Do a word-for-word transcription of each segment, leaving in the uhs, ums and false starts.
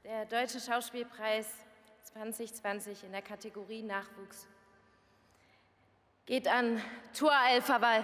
Der Deutsche Schauspielpreis zwanzig zwanzig in der Kategorie Nachwuchs geht an Tur El-Fawwal.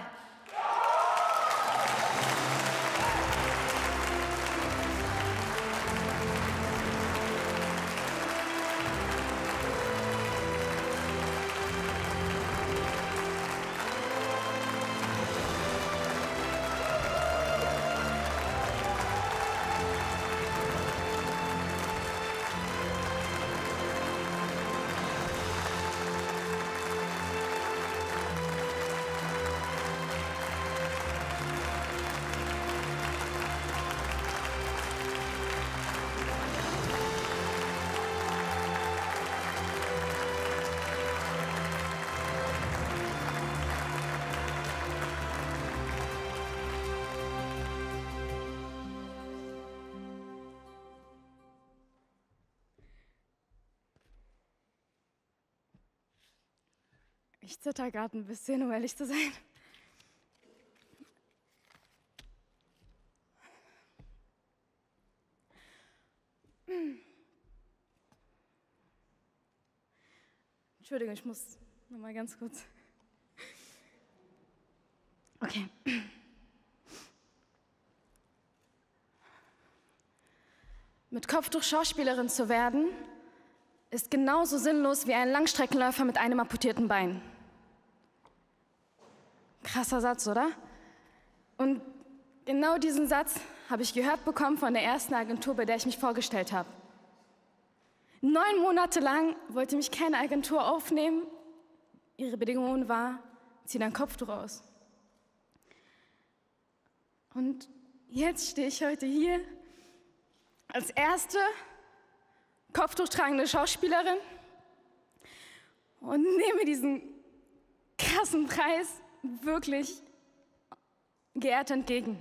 Ich zitter gerade ein bisschen, um ehrlich zu sein. Entschuldigung, ich muss noch mal ganz kurz. Okay. Mit Kopftuch Schauspielerin zu werden, ist genauso sinnlos wie ein Langstreckenläufer mit einem amputierten Bein. Krasser Satz, oder? Und genau diesen Satz habe ich gehört bekommen von der ersten Agentur, bei der ich mich vorgestellt habe. Neun Monate lang wollte mich keine Agentur aufnehmen. Ihre Bedingung war, zieh dein Kopftuch aus. Und jetzt stehe ich heute hier als erste kopftuchtragende Schauspielerin und nehme diesen krassen Preis wirklich geehrt entgegen.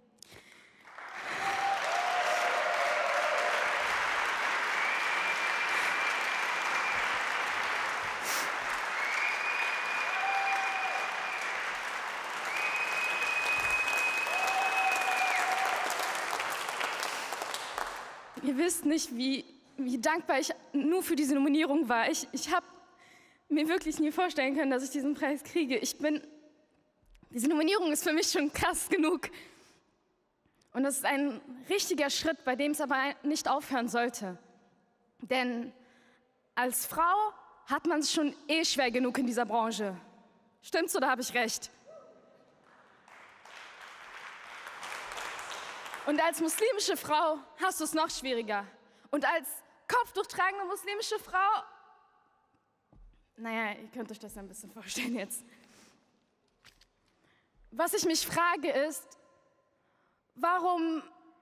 Ihr wisst nicht, wie, wie dankbar ich nur für diese Nominierung war. Ich, ich habe mir wirklich nie vorstellen können, dass ich diesen Preis kriege. Ich bin, diese Nominierung ist für mich schon krass genug. Und das ist ein richtiger Schritt, bei dem es aber nicht aufhören sollte. Denn als Frau hat man es schon eh schwer genug in dieser Branche. Stimmt's oder habe ich recht? Und als muslimische Frau hast du es noch schwieriger. Und als kopftuchtragende muslimische Frau, naja, ihr könnt euch das ein bisschen vorstellen jetzt. Was ich mich frage ist, warum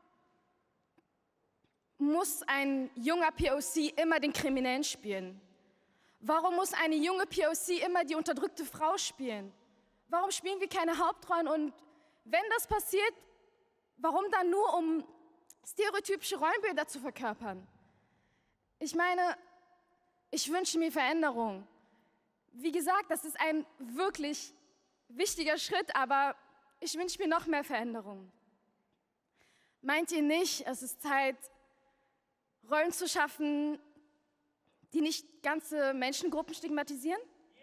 muss ein junger P O C immer den Kriminellen spielen? Warum muss eine junge P O C immer die unterdrückte Frau spielen? Warum spielen wir keine Hauptrollen? Und wenn das passiert, warum dann nur, um stereotypische Rollenbilder zu verkörpern? Ich meine, ich wünsche mir Veränderung. Wie gesagt, das ist ein wirklich wichtiger Schritt, aber ich wünsche mir noch mehr Veränderung. Meint ihr nicht, es ist Zeit, Rollen zu schaffen, die nicht ganze Menschengruppen stigmatisieren?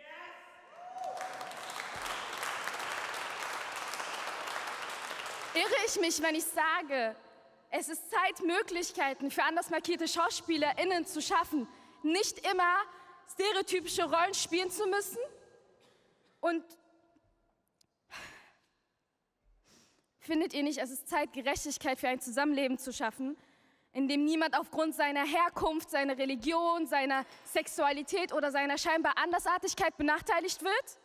Irre ich mich, wenn ich sage, es ist Zeit, Möglichkeiten für anders markierte SchauspielerInnen zu schaffen, nicht immer stereotypische Rollen spielen zu müssen? Und findet ihr nicht, es ist Zeit, Gerechtigkeit für ein Zusammenleben zu schaffen, in dem niemand aufgrund seiner Herkunft, seiner Religion, seiner Sexualität oder seiner scheinbar Andersartigkeit benachteiligt wird?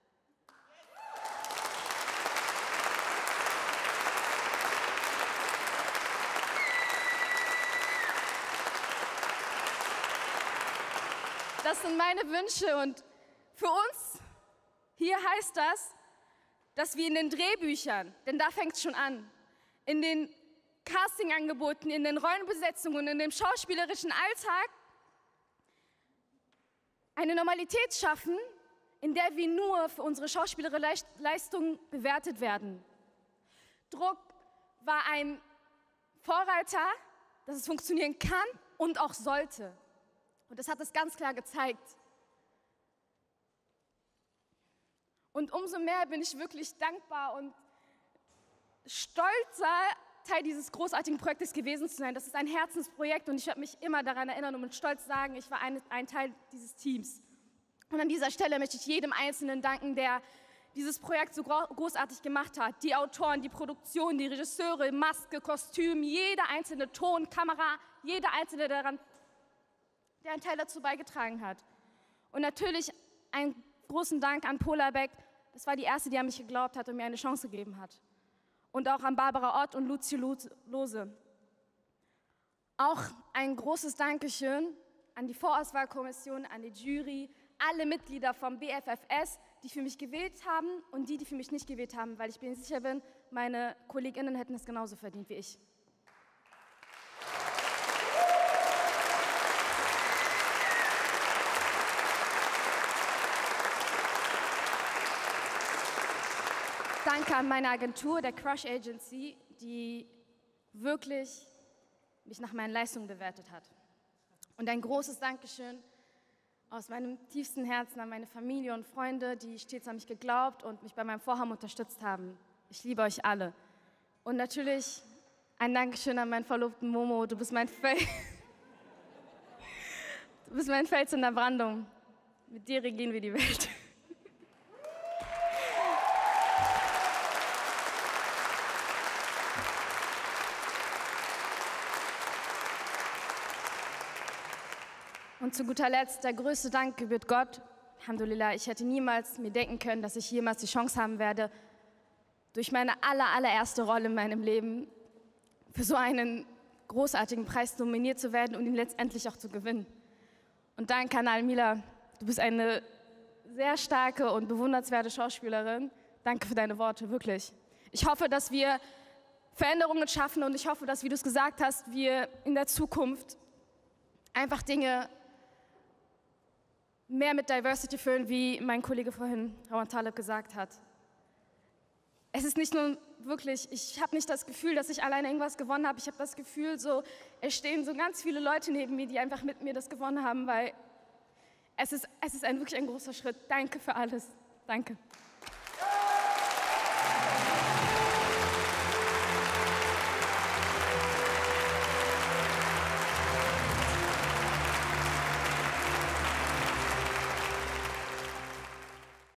Das sind meine Wünsche und für uns hier heißt das, dass wir in den Drehbüchern, denn da fängt es schon an, in den Castingangeboten, in den Rollenbesetzungen, in dem schauspielerischen Alltag eine Normalität schaffen, in der wir nur für unsere schauspielerische Leistung bewertet werden. Druck war ein Vorreiter, dass es funktionieren kann und auch sollte. Und das hat es ganz klar gezeigt. Und umso mehr bin ich wirklich dankbar und stolzer, Teil dieses großartigen Projektes gewesen zu sein. Das ist ein Herzensprojekt und ich werde mich immer daran erinnern und mit Stolz sagen, ich war ein, ein Teil dieses Teams. Und an dieser Stelle möchte ich jedem Einzelnen danken, der dieses Projekt so großartig gemacht hat. Die Autoren, die Produktion, die Regisseure, Maske, Kostüm, jeder einzelne Ton, Kamera, jeder einzelne, der, daran, der einen Teil dazu beigetragen hat. Und natürlich einen großen Dank an Pola Beck. Das war die Erste, die an mich geglaubt hat und mir eine Chance gegeben hat. Und auch an Barbara Ott und Lucio Lose. Auch ein großes Dankeschön an die Vorauswahlkommission, an die Jury, alle Mitglieder vom B F F S, die für mich gewählt haben und die, die für mich nicht gewählt haben, weil ich mir sicher bin, meine KollegInnen hätten es genauso verdient wie ich. Danke an meine Agentur, der Crush Agency, die wirklich mich nach meinen Leistungen bewertet hat. Und ein großes Dankeschön aus meinem tiefsten Herzen an meine Familie und Freunde, die stets an mich geglaubt und mich bei meinem Vorhaben unterstützt haben. Ich liebe euch alle. Und natürlich ein Dankeschön an meinen Verlobten Momo. Du bist mein Fel Du bist mein Fels in der Brandung. Mit dir regieren wir die Welt. Und zu guter Letzt, der größte Dank gebührt Gott. Alhamdulillah, ich hätte niemals mir denken können, dass ich jemals die Chance haben werde, durch meine aller, allererste Rolle in meinem Leben für so einen großartigen Preis nominiert zu werden und ihn letztendlich auch zu gewinnen. Und danke an Almila, du bist eine sehr starke und bewundernswerte Schauspielerin. Danke für deine Worte, wirklich. Ich hoffe, dass wir Veränderungen schaffen und ich hoffe, dass, wie du es gesagt hast, wir in der Zukunft einfach Dinge mehr mit Diversity füllen, wie mein Kollege vorhin, Rawan Taleb, gesagt hat. Es ist nicht nur wirklich, ich habe nicht das Gefühl, dass ich alleine irgendwas gewonnen habe. Ich habe das Gefühl, so, es stehen so ganz viele Leute neben mir, die einfach mit mir das gewonnen haben, weil es ist, es ist ein, wirklich ein großer Schritt. Danke für alles. Danke.